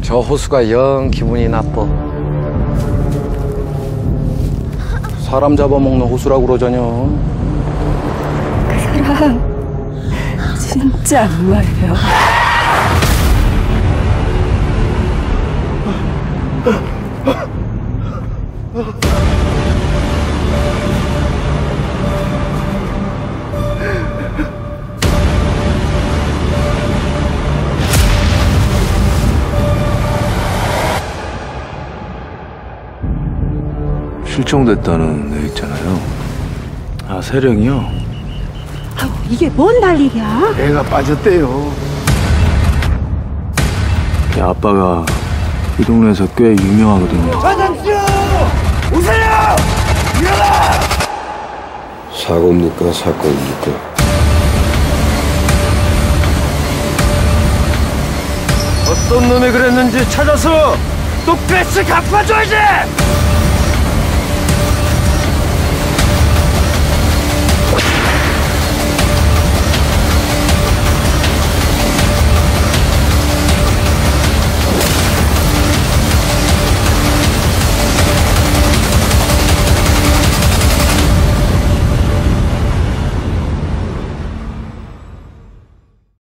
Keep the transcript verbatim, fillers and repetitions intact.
저 호수가 영 기분이 나빠. 사람 잡아먹는 호수라고 그러자뇨. 그 사람 진짜 악마예요. 실종됐다는 애 있잖아요. 아, 세령이요? 아우, 이게 뭔 난리야? 애가 빠졌대요. 걔 아빠가 이 동네에서 꽤 유명하거든요. 차장수! 오세요! 일어나! 사고입니까? 사건입니까? 어떤 놈이 그랬는지 찾아서 똑같이 갚아줘야지!